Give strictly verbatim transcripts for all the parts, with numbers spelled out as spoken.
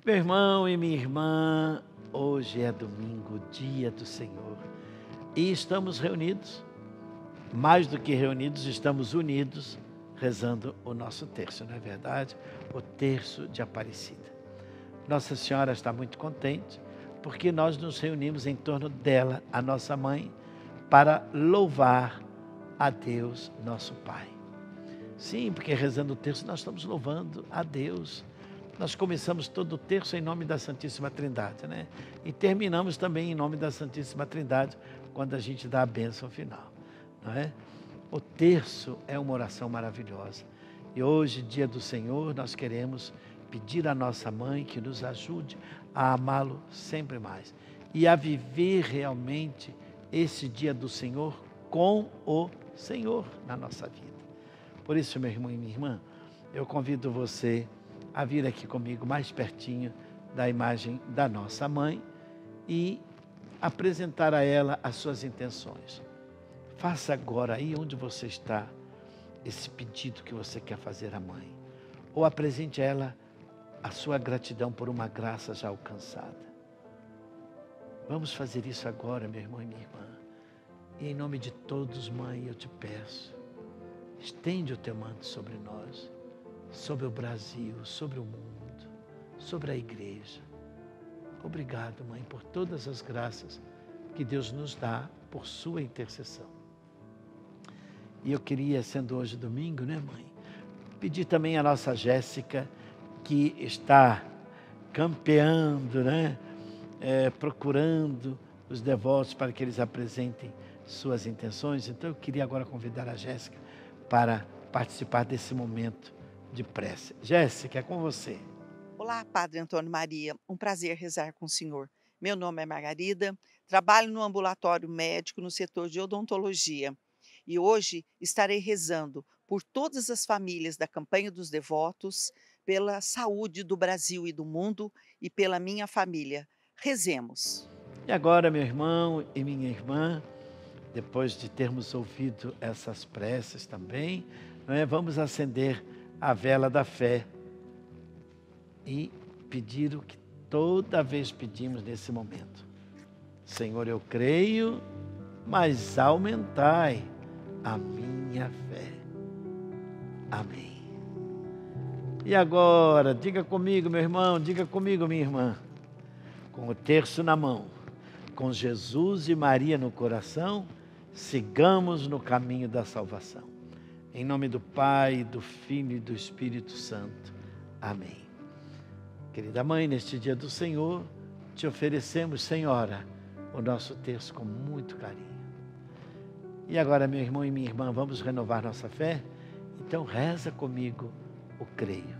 Meu irmão e minha irmã, hoje é domingo, dia do Senhor, e estamos reunidos, mais do que reunidos, estamos unidos, rezando o nosso terço, não é verdade? O terço de Aparecida. Nossa Senhora está muito contente, porque nós nos reunimos em torno dela, a nossa mãe, para louvar a Deus, nosso Pai. Sim, porque rezando o terço nós estamos louvando a Deus. Nós começamos todo o terço em nome da Santíssima Trindade, né? E terminamos também em nome da Santíssima Trindade, quando a gente dá a bênção final, não é? O terço é uma oração maravilhosa. E hoje, dia do Senhor, nós queremos pedir à nossa mãe que nos ajude a amá-lo sempre mais e a viver realmente esse dia do Senhor com o Senhor na nossa vida. Por isso, meu irmão e minha irmã, eu convido você a vir aqui comigo mais pertinho da imagem da nossa mãe e apresentar a ela as suas intenções. Faça agora aí onde você está esse pedido que você quer fazer à mãe. Ou apresente a ela a sua gratidão por uma graça já alcançada. Vamos fazer isso agora, meu irmão e minha irmã. E em nome de todos, mãe, eu te peço, estende o teu manto sobre nós, sobre o Brasil, sobre o mundo, sobre a igreja. Obrigado, mãe, por todas as graças que Deus nos dá por sua intercessão. E eu queria, sendo hoje domingo, né, mãe, pedir também a nossa Jéssica, que está campeando, né, é, procurando os devotos para que eles apresentem suas intenções. Então eu queria agora convidar a Jéssica para participar desse momento de prece. Jéssica, é com você. Olá, Padre Antônio Maria, um prazer rezar com o senhor. Meu nome é Margarida, trabalho no ambulatório médico no setor de odontologia e hoje estarei rezando por todas as famílias da campanha dos devotos, pela saúde do Brasil e do mundo e pela minha família. Rezemos. E agora, meu irmão e minha irmã, depois de termos ouvido essas preces também, não é? Vamos acender a vela da fé e pedir o que toda vez pedimos nesse momento. Senhor, eu creio, mas aumentai a minha fé. Amém. E agora, diga comigo, meu irmão, diga comigo, minha irmã, com o terço na mão, com Jesus e Maria no coração, sigamos no caminho da salvação. Em nome do Pai, do Filho e do Espírito Santo. Amém. Querida mãe, neste dia do Senhor, te oferecemos, Senhora, o nosso terço com muito carinho. E agora, meu irmão e minha irmã, vamos renovar nossa fé? Então reza comigo o creio.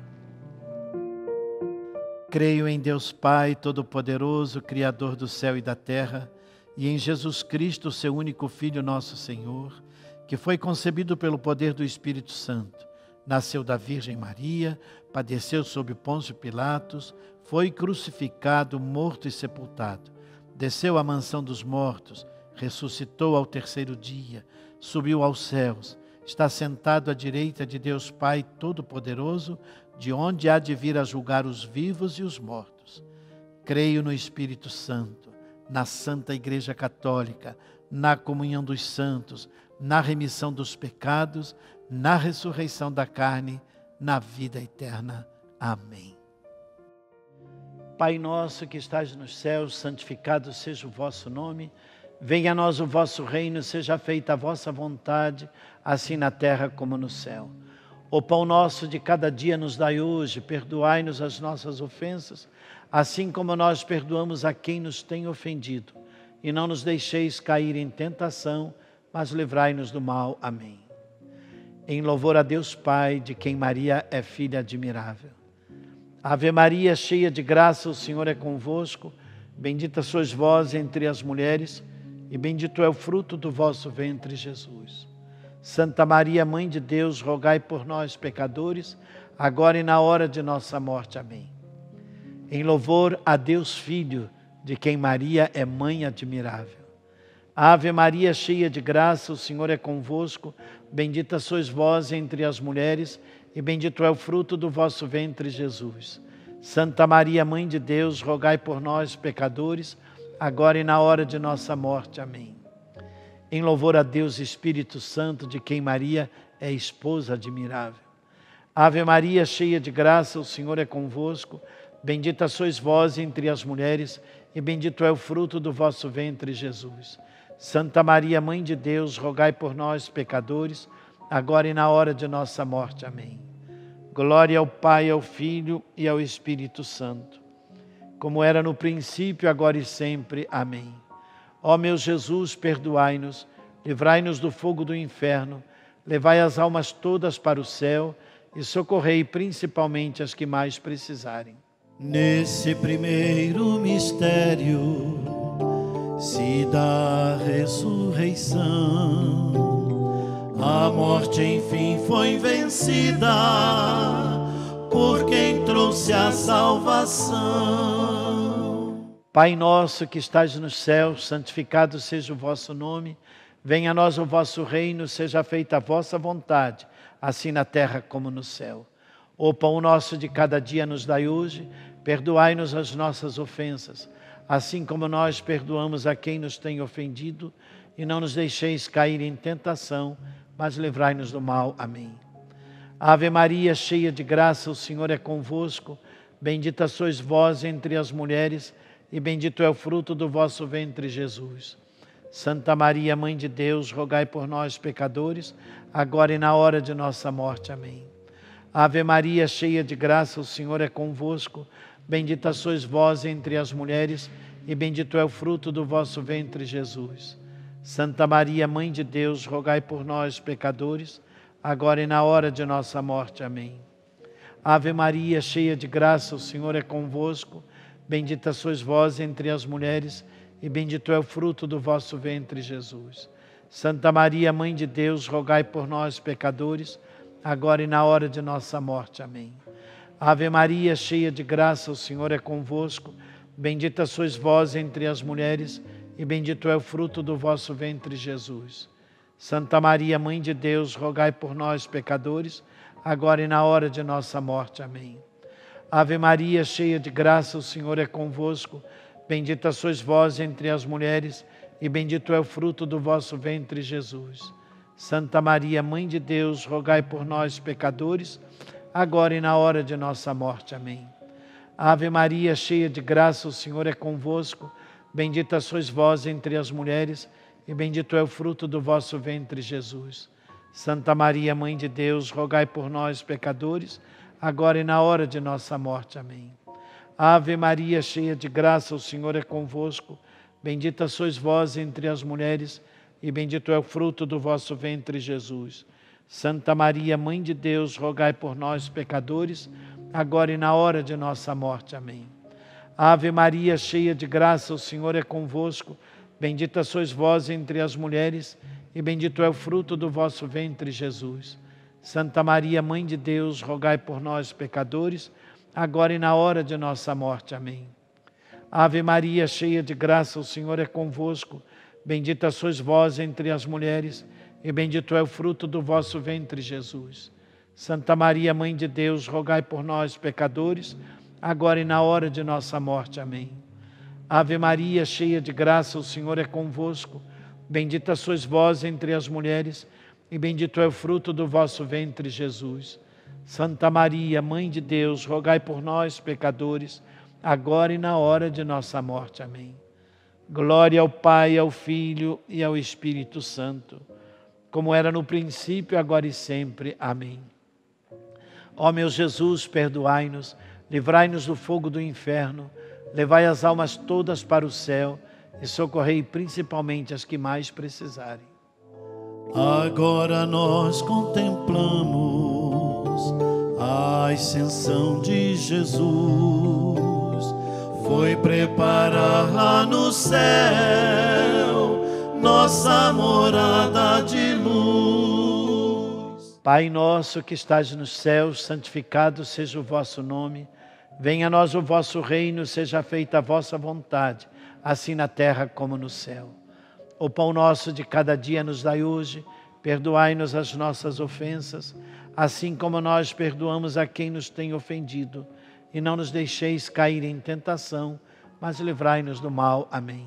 Creio em Deus Pai Todo-Poderoso, Criador do céu e da terra, e em Jesus Cristo, seu único Filho, nosso Senhor, que foi concebido pelo poder do Espírito Santo, nasceu da Virgem Maria, padeceu sob Pôncio Pilatos, foi crucificado, morto e sepultado, desceu à mansão dos mortos, ressuscitou ao terceiro dia, subiu aos céus, está sentado à direita de Deus Pai Todo-Poderoso, de onde há de vir a julgar os vivos e os mortos. Creio no Espírito Santo, na Santa Igreja Católica, na comunhão dos santos, na remissão dos pecados, na ressurreição da carne, na vida eterna. Amém. Pai nosso que estás nos céus, santificado seja o vosso nome. Venha a nós o vosso reino, seja feita a vossa vontade, assim na terra como no céu. O pão nosso de cada dia nos dai hoje, perdoai-nos as nossas ofensas, assim como nós perdoamos a quem nos tem ofendido. E não nos deixeis cair em tentação, mas livrai-nos do mal. Amém. Em louvor a Deus Pai, de quem Maria é filha admirável. Ave Maria, cheia de graça, o Senhor é convosco. Bendita sois vós entre as mulheres, e bendito é o fruto do vosso ventre, Jesus. Santa Maria, Mãe de Deus, rogai por nós, pecadores, agora e na hora de nossa morte. Amém. Em louvor a Deus Filho, de quem Maria é mãe admirável. Ave Maria, cheia de graça, o Senhor é convosco. Bendita sois vós entre as mulheres, e bendito é o fruto do vosso ventre, Jesus. Santa Maria, Mãe de Deus, rogai por nós, pecadores, agora e na hora de nossa morte. Amém. Em louvor a Deus Espírito Santo, de quem Maria é esposa admirável. Ave Maria, cheia de graça, o Senhor é convosco. Bendita sois vós entre as mulheres, e bendito é o fruto do vosso ventre, Jesus. Santa Maria, Mãe de Deus, rogai por nós, pecadores, agora e na hora de nossa morte. Amém. Glória ao Pai, ao Filho e ao Espírito Santo, como era no princípio, agora e sempre. Amém. Ó meu Jesus, perdoai-nos, livrai-nos do fogo do inferno, levai as almas todas para o céu e socorrei principalmente as que mais precisarem. Nesse primeiro mistério se dá a ressurreição, a morte enfim foi vencida por quem trouxe a salvação. Pai nosso que estais nos céus, santificado seja o vosso nome, venha a nós o vosso reino, seja feita a vossa vontade, assim na terra como no céu. O pão nosso de cada dia nos dai hoje, perdoai-nos as nossas ofensas, assim como nós perdoamos a quem nos tem ofendido, e não nos deixeis cair em tentação, mas livrai-nos do mal. Amém. Ave Maria, cheia de graça, o Senhor é convosco, bendita sois vós entre as mulheres, e bendito é o fruto do vosso ventre, Jesus. Santa Maria, Mãe de Deus, rogai por nós, pecadores, agora e na hora de nossa morte. Amém. Ave Maria, cheia de graça, o Senhor é convosco, bendita sois vós entre as mulheres, e bendito é o fruto do vosso ventre, Jesus. Santa Maria, Mãe de Deus, rogai por nós, pecadores, agora e na hora de nossa morte. Amém. Ave Maria, cheia de graça, o Senhor é convosco, bendita sois vós entre as mulheres, e bendito é o fruto do vosso ventre, Jesus. Santa Maria, Mãe de Deus, rogai por nós, pecadores, agora e na hora de nossa morte. Amém. Ave Maria, cheia de graça, o Senhor é convosco, bendita sois vós entre as mulheres, e bendito é o fruto do vosso ventre, Jesus. Santa Maria, Mãe de Deus, rogai por nós, pecadores, agora e na hora de nossa morte. Amém. Ave Maria, cheia de graça, o Senhor é convosco, bendita sois vós entre as mulheres, e bendito é o fruto do vosso ventre, Jesus. Santa Maria, Mãe de Deus, rogai por nós, pecadores, agora e na hora de nossa morte. Amém. Ave Maria, cheia de graça, o Senhor é convosco, bendita sois vós entre as mulheres, e bendito é o fruto do vosso ventre, Jesus. Santa Maria, Mãe de Deus, rogai por nós, pecadores, agora e na hora de nossa morte. Amém. Ave Maria, cheia de graça, o Senhor é convosco, bendita sois vós entre as mulheres, e bendito é o fruto do vosso ventre, Jesus. Santa Maria, Mãe de Deus, rogai por nós, pecadores, agora e na hora de nossa morte. Amém. Ave Maria, cheia de graça, o Senhor é convosco, bendita sois vós entre as mulheres, e bendito é o fruto do vosso ventre, Jesus. Santa Maria, Mãe de Deus, rogai por nós, pecadores, agora e na hora de nossa morte. Amém. Ave Maria, cheia de graça, o Senhor é convosco, bendita sois vós entre as mulheres, e bendito é o fruto do vosso ventre, Jesus. Santa Maria, Mãe de Deus, rogai por nós, pecadores, agora e na hora de nossa morte. Amém. Ave Maria, cheia de graça, o Senhor é convosco, bendita sois vós entre as mulheres, e bendito é o fruto do vosso ventre, Jesus. Santa Maria, Mãe de Deus, rogai por nós, pecadores, agora e na hora de nossa morte. Amém. Glória ao Pai, ao Filho e ao Espírito Santo, como era no princípio, agora e sempre. Amém. Ó meu Jesus, perdoai-nos, livrai-nos do fogo do inferno, levai as almas todas para o céu e socorrei principalmente as que mais precisarem. Agora nós contemplamos a ascensão de Jesus, foi preparar lá no céu nossa morada de luz. Pai nosso que estás nos céus, santificado seja o vosso nome. Venha a nós o vosso reino, seja feita a vossa vontade, assim na terra como no céu. O pão nosso de cada dia nos dai hoje, perdoai-nos as nossas ofensas, assim como nós perdoamos a quem nos tem ofendido. e não nos deixeis cair em tentação, mas livrai-nos do mal. Amém.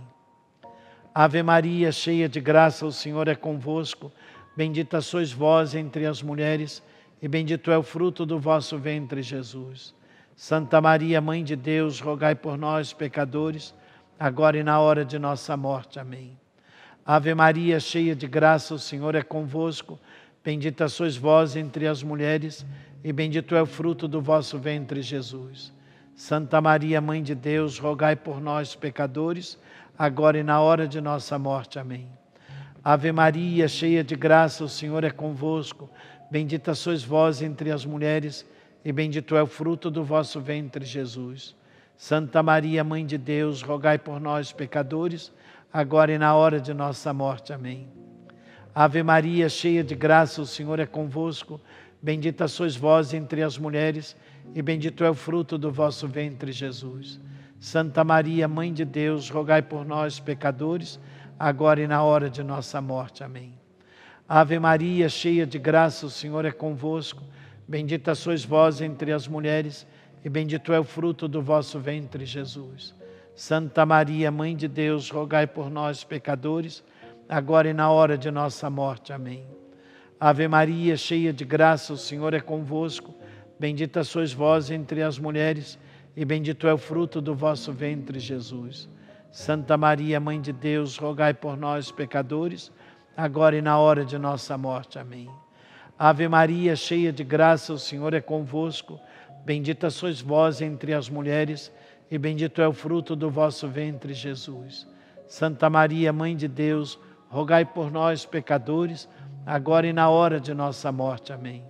Ave Maria, cheia de graça, o Senhor é convosco. Bendita sois vós entre as mulheres, e bendito é o fruto do vosso ventre, Jesus. Santa Maria, Mãe de Deus, rogai por nós, pecadores, agora e na hora de nossa morte. Amém. Ave Maria, cheia de graça, o Senhor é convosco. Bendita sois vós entre as mulheres, e bendito é o fruto do vosso ventre, Jesus. Santa Maria, Mãe de Deus, rogai por nós, pecadores, agora e na hora de nossa morte. Amém. Ave Maria, cheia de graça, o Senhor é convosco. Bendita sois vós entre as mulheres, e bendito é o fruto do vosso ventre, Jesus. Santa Maria, Mãe de Deus, rogai por nós, pecadores, agora e na hora de nossa morte. Amém. Ave Maria, cheia de graça, o Senhor é convosco. Bendita sois vós entre as mulheres, e bendito é o fruto do vosso ventre, Jesus. Santa Maria, Mãe de Deus, rogai por nós, pecadores, agora e na hora de nossa morte. Amém. Ave Maria, cheia de graça, o Senhor é convosco. Bendita sois vós entre as mulheres, e bendito é o fruto do vosso ventre, Jesus. Santa Maria, Mãe de Deus, rogai por nós, pecadores, agora e na hora de nossa morte. Amém. Ave Maria, cheia de graça, o Senhor é convosco. Bendita sois vós entre as mulheres, e bendito é o fruto do vosso ventre, Jesus. Santa Maria, Mãe de Deus, rogai por nós, pecadores, agora e na hora de nossa morte. Amém. Ave Maria, cheia de graça, o Senhor é convosco. Bendita sois vós entre as mulheres, e bendito é o fruto do vosso ventre, Jesus. Santa Maria, Mãe de Deus, rogai por nós, pecadores, agora e na hora de nossa morte. Amém.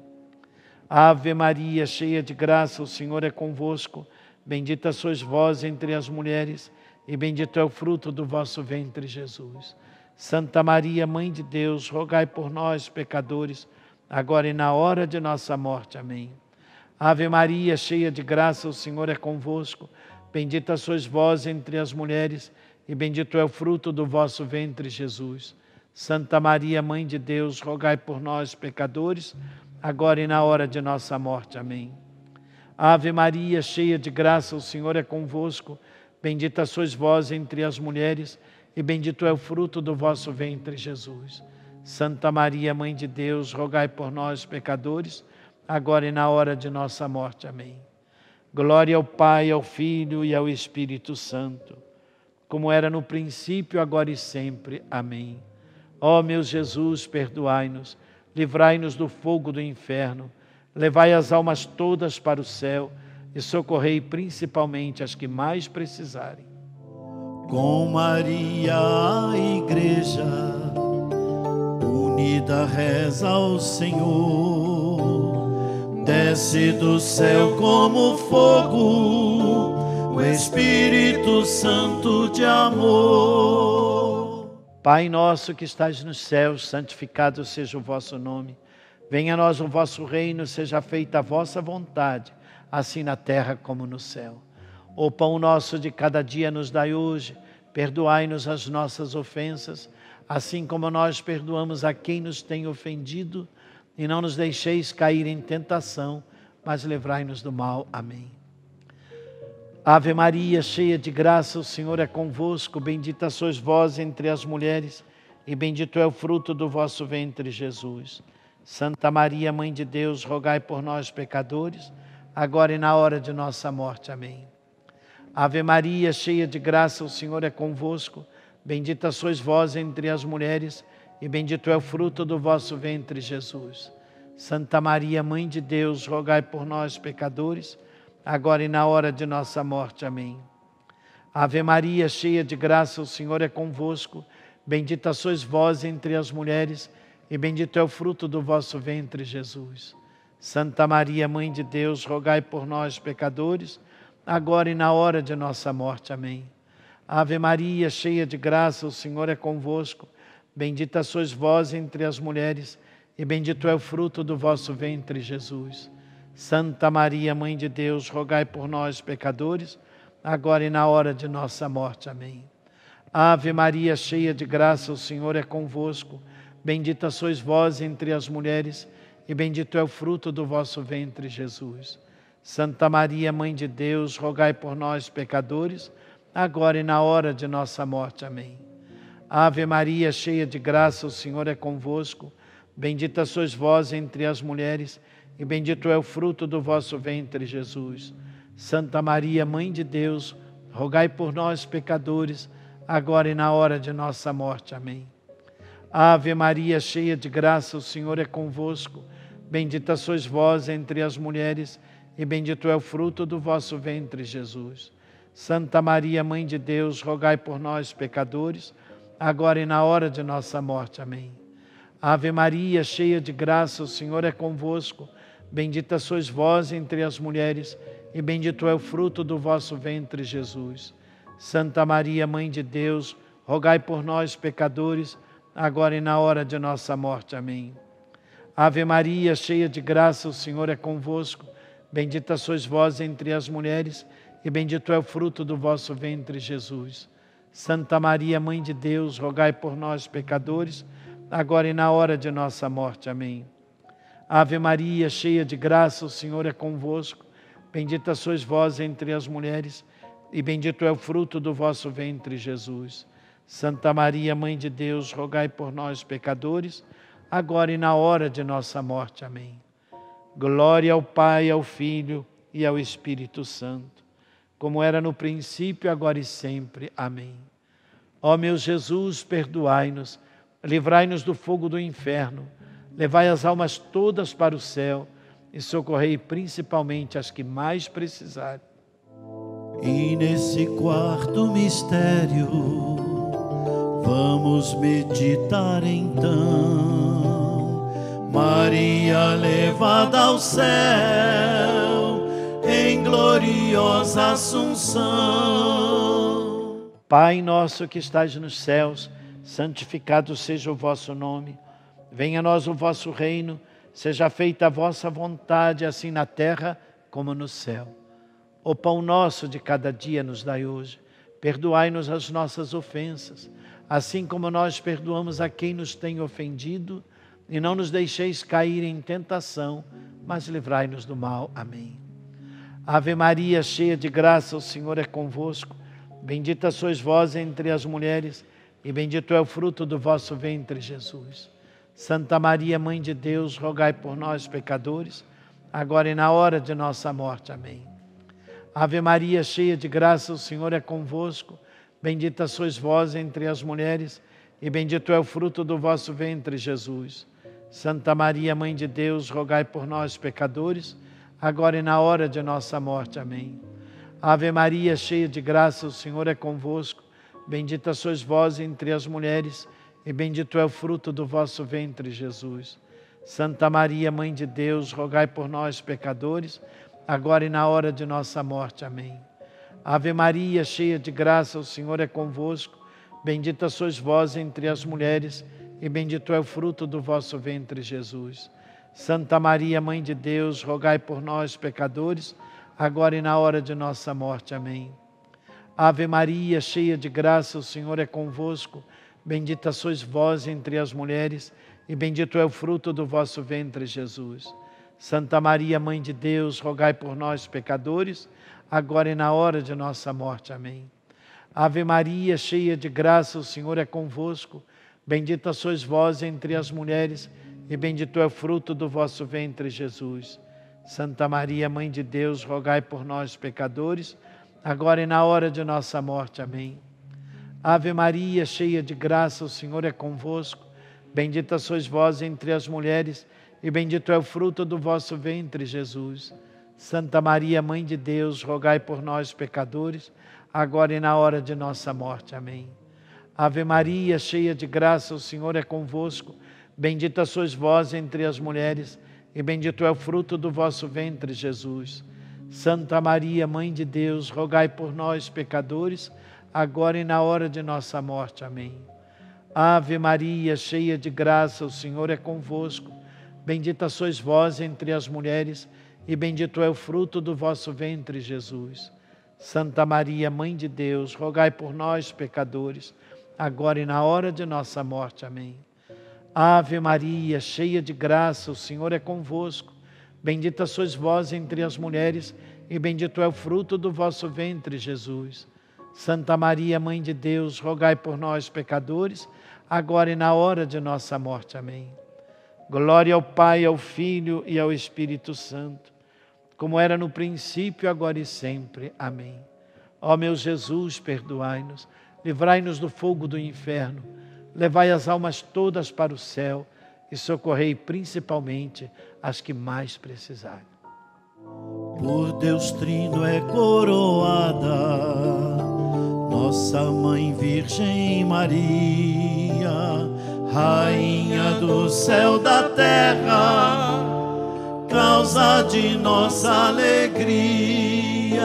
Ave Maria, cheia de graça, o Senhor é convosco. Bendita sois vós entre as mulheres, e bendito é o fruto do vosso ventre, Jesus. Santa Maria, Mãe de Deus, rogai por nós, pecadores, agora e na hora de nossa morte. Amém. Ave Maria, cheia de graça, o Senhor é convosco. Bendita sois vós entre as mulheres, e bendito é o fruto do vosso ventre, Jesus. Santa Maria, Mãe de Deus, rogai por nós, pecadores, agora e na hora de nossa morte. Amém. Ave Maria, cheia de graça, o Senhor é convosco. Bendita sois vós entre as mulheres, e bendito é o fruto do vosso ventre, Jesus. Santa Maria, Mãe de Deus, rogai por nós, pecadores, agora e na hora de nossa morte. Amém. Glória ao Pai, ao Filho e ao Espírito Santo, como era no princípio, agora e sempre. Amém. Ó meu Jesus, perdoai-nos, livrai-nos do fogo do inferno, levai as almas todas para o céu e socorrei principalmente as que mais precisarem. Com Maria a Igreja unida reza ao Senhor, desce do céu como fogo o Espírito Santo de amor. Pai nosso que estais nos céus, santificado seja o vosso nome. Venha a nós o vosso reino, seja feita a vossa vontade, assim na terra como no céu. O pão nosso de cada dia nos dai hoje, perdoai-nos as nossas ofensas, assim como nós perdoamos a quem nos tem ofendido, e não nos deixeis cair em tentação, mas livrai-nos do mal. Amém. Ave Maria, cheia de graça, o Senhor é convosco. Bendita sois vós entre as mulheres, e bendito é o fruto do vosso ventre, Jesus. Santa Maria, Mãe de Deus, rogai por nós, pecadores, agora e na hora de nossa morte. Amém. Ave Maria, cheia de graça, o Senhor é convosco. Bendita sois vós entre as mulheres, e bendito é o fruto do vosso ventre, Jesus. Santa Maria, Mãe de Deus, rogai por nós, pecadores, agora e na hora de nossa morte. Amém. Ave Maria, cheia de graça, o Senhor é convosco. Bendita sois vós entre as mulheres, e bendito é o fruto do vosso ventre, Jesus. Santa Maria, Mãe de Deus, rogai por nós, pecadores, agora e na hora de nossa morte. Amém. Ave Maria, cheia de graça, o Senhor é convosco. Bendita sois vós entre as mulheres, e bendito é o fruto do vosso ventre, Jesus. Santa Maria, Mãe de Deus, rogai por nós, pecadores, agora e na hora de nossa morte. Amém. Ave Maria, cheia de graça, o Senhor é convosco. Bendita sois vós entre as mulheres, e bendito é o fruto do vosso ventre, Jesus. Santa Maria, Mãe de Deus, rogai por nós, pecadores, agora e na hora de nossa morte. Amém. Ave Maria, cheia de graça, o Senhor é convosco. Bendita sois vós entre as mulheres, e bendito é o fruto do vosso ventre, Jesus. Santa Maria, Mãe de Deus, rogai por nós, pecadores, agora e na hora de nossa morte. Amém. Ave Maria, cheia de graça, o Senhor é convosco. Bendita sois vós entre as mulheres, e bendito é o fruto do vosso ventre, Jesus. Santa Maria, Mãe de Deus, rogai por nós, pecadores, agora e na hora de nossa morte. Amém. Ave Maria, cheia de graça, o Senhor é convosco. Bendita sois vós entre as mulheres, e bendito é o fruto do vosso ventre, Jesus. Santa Maria, Mãe de Deus, rogai por nós, pecadores, agora e na hora de nossa morte. Amém. Ave Maria, cheia de graça, o Senhor é convosco. Bendita sois vós entre as mulheres, e bendito é o fruto do vosso ventre, Jesus. Santa Maria, Mãe de Deus, rogai por nós, pecadores, agora e na hora de nossa morte. Amém. Ave Maria, cheia de graça, o Senhor é convosco. Bendita sois vós entre as mulheres, e bendito é o fruto do vosso ventre, Jesus. Santa Maria, Mãe de Deus, rogai por nós, pecadores, agora e na hora de nossa morte. Amém. Glória ao Pai, ao Filho e ao Espírito Santo, como era no princípio, agora e sempre. Amém. Ó meu Jesus, perdoai-nos, livrai-nos do fogo do inferno, levai as almas todas para o céu e socorrei principalmente as que mais precisarem. E nesse quarto mistério, vamos meditar então. Maria levada ao céu, em gloriosa Assunção. Pai nosso que estás nos céus, santificado seja o vosso nome. Venha a nós o vosso reino, seja feita a vossa vontade, assim na terra como no céu. O pão nosso de cada dia nos dai hoje. Perdoai-nos as nossas ofensas, assim como nós perdoamos a quem nos tem ofendido. E não nos deixeis cair em tentação, mas livrai-nos do mal. Amém. Ave Maria, cheia de graça, o Senhor é convosco. Bendita sois vós entre as mulheres, e bendito é o fruto do vosso ventre, Jesus. Santa Maria, Mãe de Deus, rogai por nós, pecadores, agora e na hora de nossa morte. Amém. Ave Maria, cheia de graça, o Senhor é convosco. Bendita sois vós entre as mulheres, e bendito é o fruto do vosso ventre, Jesus. Santa Maria, Mãe de Deus, rogai por nós, pecadores, agora e na hora de nossa morte. Amém. Ave Maria, cheia de graça, o Senhor é convosco. Bendita sois vós entre as mulheres, e bendito é o fruto do vosso ventre, Jesus. Santa Maria, Mãe de Deus, rogai por nós, pecadores, agora e na hora de nossa morte. Amém. Ave Maria, cheia de graça, o Senhor é convosco. Bendita sois vós entre as mulheres, e bendito é o fruto do vosso ventre, Jesus. Santa Maria, Mãe de Deus, rogai por nós, pecadores, agora e na hora de nossa morte. Amém. Ave Maria, cheia de graça, o Senhor é convosco. Bendita sois vós entre as mulheres, e bendito é o fruto do vosso ventre, Jesus. Santa Maria, Mãe de Deus, rogai por nós, pecadores, agora e na hora de nossa morte. Amém. Ave Maria, cheia de graça, o Senhor é convosco. Bendita sois vós entre as mulheres, e bendito é o fruto do vosso ventre, Jesus. Santa Maria, Mãe de Deus, rogai por nós, pecadores, agora e na hora de nossa morte. Amém. Ave Maria, cheia de graça, o Senhor é convosco. Bendita sois vós entre as mulheres, e bendito é o fruto do vosso ventre, Jesus. Santa Maria, Mãe de Deus, rogai por nós, pecadores, agora e na hora de nossa morte. Amém. Ave Maria, cheia de graça, o Senhor é convosco. Bendita sois vós entre as mulheres, e bendito é o fruto do vosso ventre, Jesus. Santa Maria, Mãe de Deus, rogai por nós, pecadores, agora e na hora de nossa morte. Amém. Ave Maria, cheia de graça, o Senhor é convosco. Bendita sois vós entre as mulheres, e bendito é o fruto do vosso ventre, Jesus. Santa Maria, Mãe de Deus, rogai por nós, pecadores, agora e na hora de nossa morte. Amém. Ave Maria, cheia de graça, o Senhor é convosco. Bendita sois vós entre as mulheres, e bendito é o fruto do vosso ventre, Jesus. Santa Maria, Mãe de Deus, rogai por nós, pecadores, agora e na hora de nossa morte. Amém. Glória ao Pai, ao Filho e ao Espírito Santo, como era no princípio, agora e sempre. Amém. Ó meu Jesus, perdoai-nos, livrai-nos do fogo do inferno, levai as almas todas para o céu e socorrei principalmente as que mais precisarem. Por Deus Trino é coroada nossa Mãe Virgem Maria, Rainha do céu da terra, causa de nossa alegria.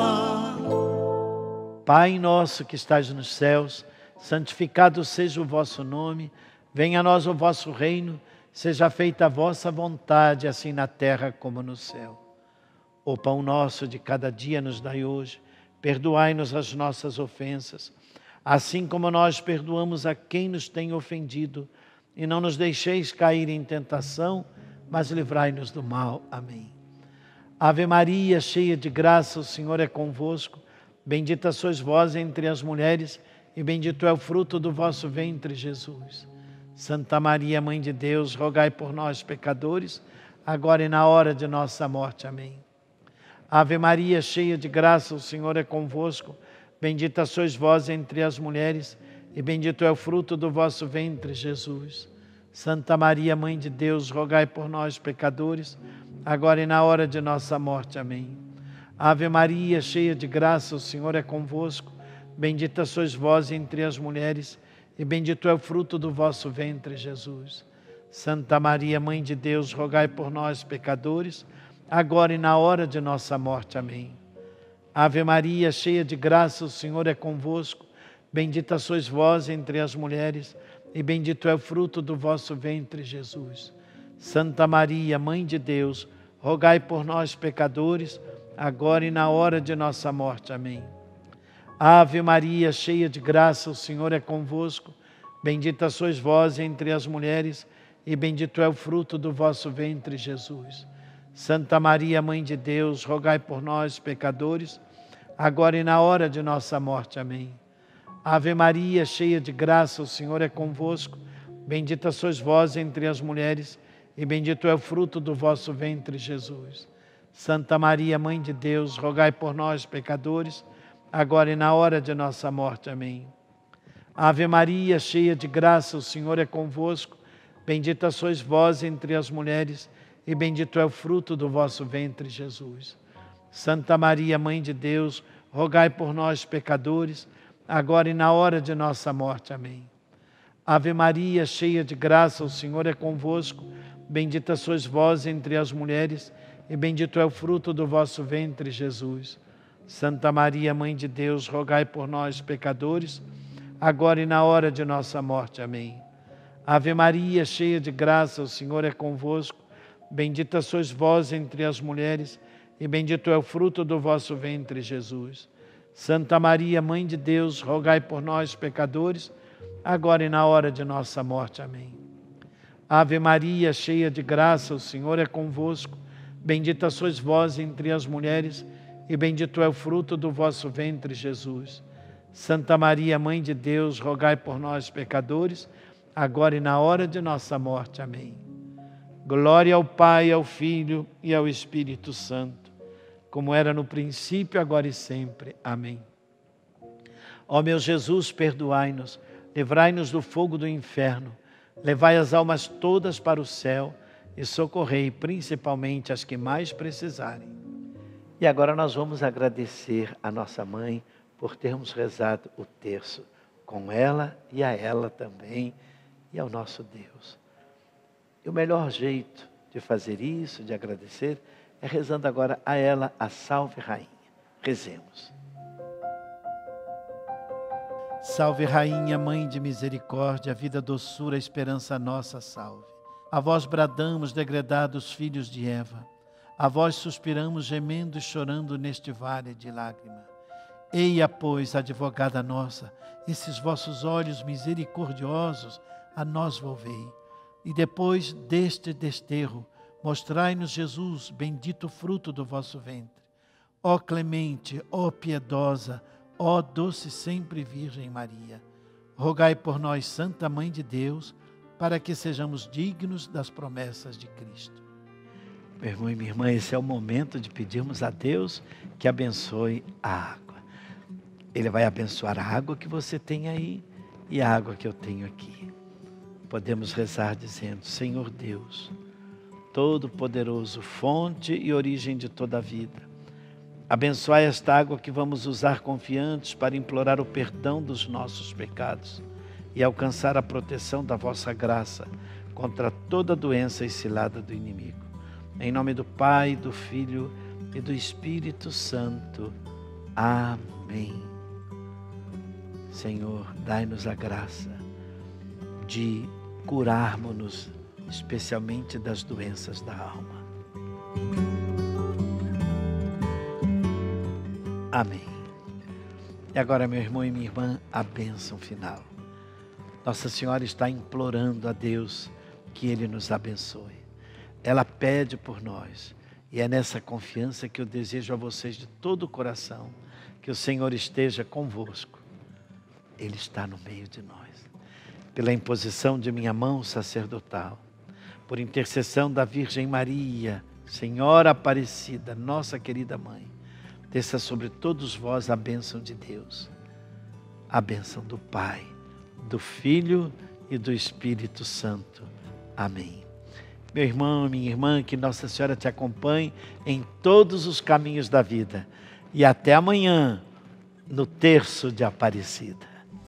Pai nosso que estás nos céus, santificado seja o vosso nome, venha a nós o vosso reino, seja feita a vossa vontade, assim na terra como no céu. O pão nosso de cada dia nos dai hoje, perdoai-nos as nossas ofensas, assim como nós perdoamos a quem nos tem ofendido, e não nos deixeis cair em tentação, mas livrai-nos do mal. Amém. Ave Maria, cheia de graça, o Senhor é convosco, bendita sois vós entre as mulheres, e bendito é o fruto do vosso ventre, Jesus. Santa Maria, Mãe de Deus, rogai por nós, pecadores, agora e na hora de nossa morte. Amém. Ave Maria, cheia de graça, o Senhor é convosco, bendita sois vós entre as mulheres, e bendito é o fruto do vosso ventre, Jesus. Santa Maria, Mãe de Deus, rogai por nós, pecadores, agora e na hora de nossa morte. Amém. Ave Maria, cheia de graça, o Senhor é convosco, bendita sois vós entre as mulheres, e bendito é o fruto do vosso ventre, Jesus. Santa Maria, Mãe de Deus, rogai por nós, pecadores, agora e na hora de nossa morte. Amém. Ave Maria, cheia de graça, o Senhor é convosco, bendita sois vós entre as mulheres, e bendito é o fruto do vosso ventre, Jesus. Santa Maria, Mãe de Deus, rogai por nós, pecadores, agora e na hora de nossa morte. Amém. Ave Maria, cheia de graça, o Senhor é convosco, bendita sois vós entre as mulheres, e bendito é o fruto do vosso ventre, Jesus. Santa Maria, Mãe de Deus, rogai por nós, pecadores, agora e na hora de nossa morte. Amém. Ave Maria, cheia de graça, o Senhor é convosco, bendita sois vós entre as mulheres, e bendito é o fruto do vosso ventre, Jesus. Santa Maria, Mãe de Deus, rogai por nós, pecadores, agora e na hora de nossa morte. Amém. Ave Maria, cheia de graça, o Senhor é convosco, bendita sois vós entre as mulheres, e bendito é o fruto do vosso ventre, Jesus. Santa Maria, Mãe de Deus, rogai por nós, pecadores, agora e na hora de nossa morte. Amém. Ave Maria, cheia de graça, o Senhor é convosco, bendita sois vós entre as mulheres, e bendito é o fruto do vosso ventre, Jesus. Santa Maria, Mãe de Deus, rogai por nós, pecadores, agora e na hora de nossa morte. Amém. Ave Maria, cheia de graça, o Senhor é convosco, bendita sois vós entre as mulheres, e bendito é o fruto do vosso ventre, Jesus. Santa Maria, Mãe de Deus, rogai por nós, pecadores, agora e na hora de nossa morte. Amém. Ave Maria, cheia de graça, o Senhor é convosco, bendita sois vós entre as mulheres, e bendito é o fruto do vosso ventre, Jesus. Santa Maria, Mãe de Deus, rogai por nós, pecadores, agora e na hora de nossa morte. Amém. Glória ao Pai, ao Filho e ao Espírito Santo, como era no princípio, agora e sempre. Amém. Ó meu Jesus, perdoai-nos, livrai-nos do fogo do inferno, levai as almas todas para o céu e socorrei principalmente as que mais precisarem. E agora nós vamos agradecer a nossa mãe por termos rezado o terço com ela e a ela também e ao nosso Deus. E o melhor jeito de fazer isso, de agradecer, é rezando agora a ela a Salve Rainha. Rezemos. Salve Rainha, Mãe de misericórdia, vida, doçura, esperança nossa, salve. A vós bradamos, degredados filhos de Eva. A vós suspiramos, gemendo e chorando neste vale de lágrima. Eia, pois, advogada nossa, esses vossos olhos misericordiosos a nós volvei. E depois deste desterro, Mostrai-nos, Jesus, bendito fruto do vosso ventre. Ó clemente, ó piedosa, ó doce sempre Virgem Maria. Rogai por nós, Santa Mãe de Deus, para que sejamos dignos das promessas de Cristo. Meu irmão e minha irmã, esse é o momento de pedirmos a Deus que abençoe a água. Ele vai abençoar a água que você tem aí e a água que eu tenho aqui. Podemos rezar dizendo: Senhor Deus, Todo-Poderoso, fonte e origem de toda a vida, abençoai esta água que vamos usar confiantes para implorar o perdão dos nossos pecados e alcançar a proteção da vossa graça contra toda doença e cilada do inimigo. Em nome do Pai, do Filho e do Espírito Santo. Amém. Senhor, dai-nos a graça de curarmos-nos especialmente das doenças da alma. Amém. E agora, meu irmão e minha irmã, a bênção final. Nossa Senhora está implorando a Deus que Ele nos abençoe. Ela pede por nós. E é nessa confiança que eu desejo a vocês de todo o coração que o Senhor esteja convosco. Ele está no meio de nós. Pela imposição de minha mão sacerdotal, por intercessão da Virgem Maria, Senhora Aparecida, nossa querida Mãe, desça sobre todos vós a bênção de Deus, a bênção do Pai, do Filho e do Espírito Santo. Amém. Meu irmão, minha irmã, que Nossa Senhora te acompanhe em todos os caminhos da vida. E até amanhã, no terço de Aparecida.